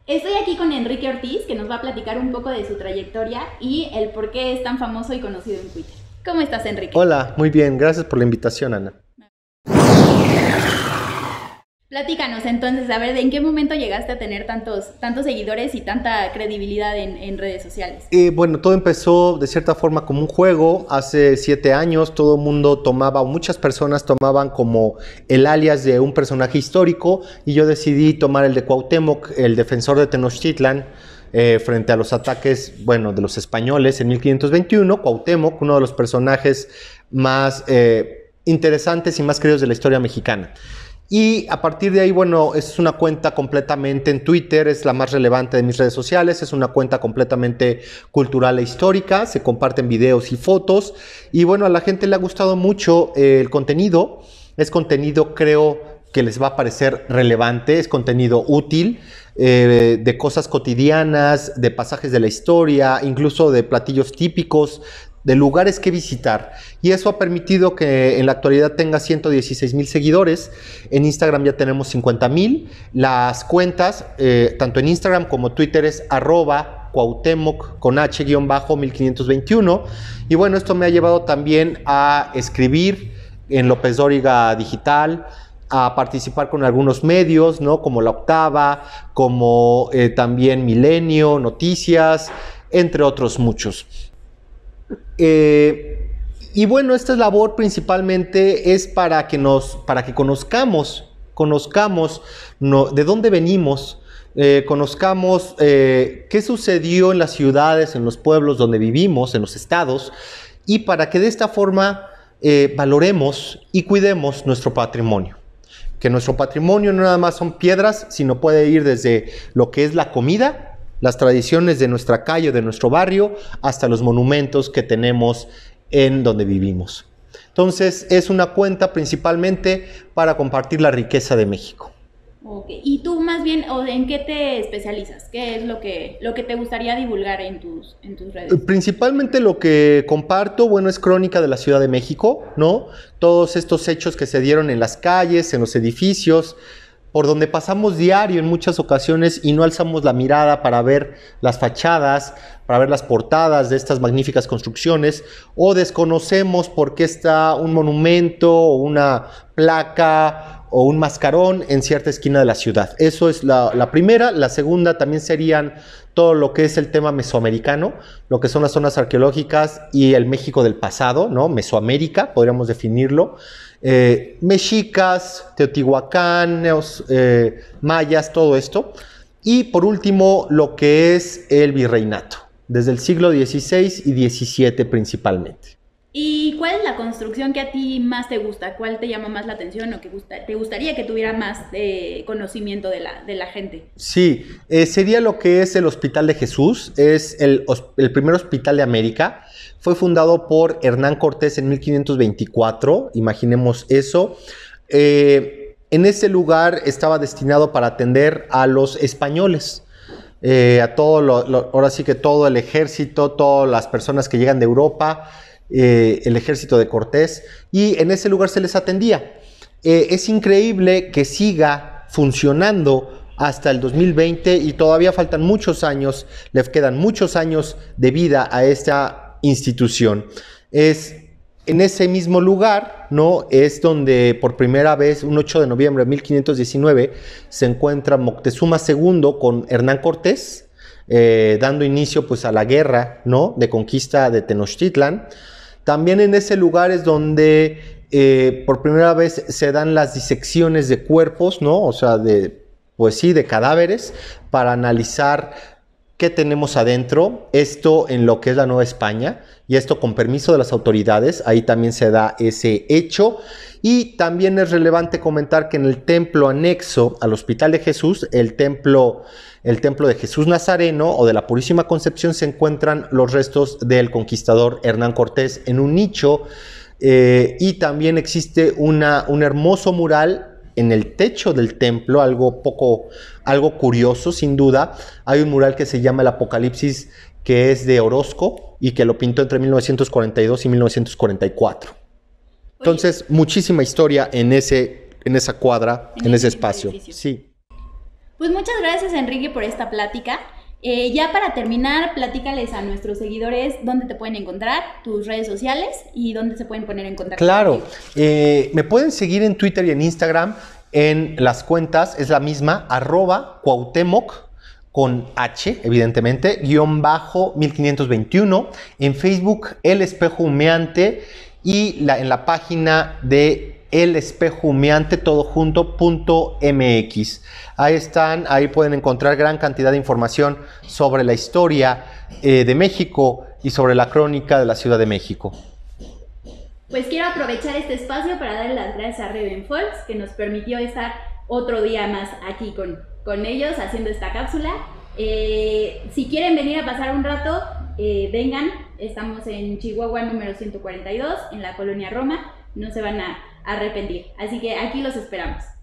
Estoy aquí con Enrique Ortiz, que nos va a platicar un poco de su trayectoria y el por qué es tan famoso y conocido en Twitter. ¿Cómo estás, Enrique? Hola, muy bien, gracias por la invitación, Ana. Platícanos entonces, a ver, ¿en qué momento llegaste a tener tantos seguidores y tanta credibilidad en redes sociales? Bueno, todo empezó de cierta forma como un juego. Hace 7 años todo el mundo tomaba, o muchas personas tomaban como el alias de un personaje histórico, y yo decidí tomar el de Cuauhtémoc, el defensor de Tenochtitlan, frente a los ataques, bueno, de los españoles en 1521. Cuauhtémoc, uno de los personajes más interesantes y más queridos de la historia mexicana. Y a partir de ahí, bueno, es una cuenta completamente en Twitter, es la más relevante de mis redes sociales, es una cuenta completamente cultural e histórica, se comparten videos y fotos, y bueno, a la gente le ha gustado mucho el contenido. Es contenido, creo, que les va a parecer relevante, es contenido útil, de cosas cotidianas, de pasajes de la historia, incluso de platillos típicos, de lugares que visitar, y eso ha permitido que en la actualidad tenga 116,000 seguidores. En Instagram ya tenemos 50,000. Las cuentas, tanto en Instagram como Twitter, es @Cuauhtémoc con H-1521, y bueno, esto me ha llevado también a escribir en López Dóriga Digital, a participar con algunos medios, ¿no? Como La Octava, como también Milenio, Noticias, entre otros muchos. Y bueno, esta labor principalmente es para que conozcamos de dónde venimos, conozcamos qué sucedió en las ciudades, en los pueblos donde vivimos, en los estados, y para que de esta forma valoremos y cuidemos nuestro patrimonio. Que nuestro patrimonio no nada más son piedras, sino puede ir desde lo que es la comida, las tradiciones de nuestra calle, de nuestro barrio, hasta los monumentos que tenemos en donde vivimos. Entonces, es una cuenta principalmente para compartir la riqueza de México. Okay. ¿Y tú más bien, en qué te especializas? ¿Qué es lo que te gustaría divulgar en tus redes? Principalmente lo que comparto, bueno, es crónica de la Ciudad de México, ¿no? Todos estos hechos que se dieron en las calles, en los edificios, por donde pasamos diario en muchas ocasiones y no alzamos la mirada para ver las fachadas, para ver las portadas de estas magníficas construcciones, o desconocemos por qué está un monumento o una placa o un mascarón en cierta esquina de la ciudad. Eso es la primera. La segunda también serían todo lo que es el tema mesoamericano, lo que son las zonas arqueológicas y el México del pasado, ¿no? Mesoamérica, podríamos definirlo. Mexicas, teotihuacanos, mayas, todo esto. Y por último, lo que es el virreinato, desde el siglo XVI y XVII principalmente. ¿Y cuál es la construcción que a ti más te gusta? ¿Cuál te llama más la atención o que te gustaría que tuviera más conocimiento de la gente? Sí, sería lo que es el Hospital de Jesús. Es el primer hospital de América. Fue fundado por Hernán Cortés en 1524, imaginemos eso. En ese lugar estaba destinado para atender a los españoles, a todo ahora sí que todo el ejército, todas las personas que llegan de Europa, el ejército de Cortés, y en ese lugar se les atendía. Es increíble que siga funcionando hasta el 2020 y todavía faltan muchos años, le quedan muchos años de vida a esta institución. Es en ese mismo lugar, ¿no? Es donde por primera vez, un 8 de noviembre de 1519, se encuentra Moctezuma II con Hernán Cortés, dando inicio pues a la guerra, ¿no? De conquista de Tenochtitlan. También en ese lugar es donde por primera vez se dan las disecciones de cuerpos, ¿no? O sea, de cadáveres, para analizar qué tenemos adentro. Esto en lo que es la Nueva España, y esto con permiso de las autoridades. Ahí también se da ese hecho. Y también es relevante comentar que en el templo anexo al Hospital de Jesús, el templo de Jesús Nazareno o de la Purísima Concepción, se encuentran los restos del conquistador Hernán Cortés en un nicho, y también existe un hermoso mural en el techo del templo, algo curioso sin duda. Hay un mural que se llama El Apocalipsis, que es de Orozco y que lo pintó entre 1942 y 1944. Entonces, muchísima historia en esa cuadra, en ese espacio. Sí. Pues muchas gracias, Enrique, por esta plática. Ya para terminar, platícales a nuestros seguidores dónde te pueden encontrar, tus redes sociales y dónde se pueden poner en contacto. Claro, me pueden seguir en Twitter y en Instagram. En las cuentas es la misma, @Cuauhtémoc, con H, evidentemente, _1521. En Facebook, El Espejo Humeante, y en la página de El Espejo Humeante, todo junto, .mx. Ahí están, ahí pueden encontrar gran cantidad de información sobre la historia de México y sobre la crónica de la Ciudad de México. Pues quiero aprovechar este espacio para darle las gracias a Raven Folks, que nos permitió estar otro día más aquí con ellos haciendo esta cápsula. Si quieren venir a pasar un rato, vengan. Estamos en Chihuahua número 142, en la colonia Roma. No se van a arrepentir. Así que aquí los esperamos.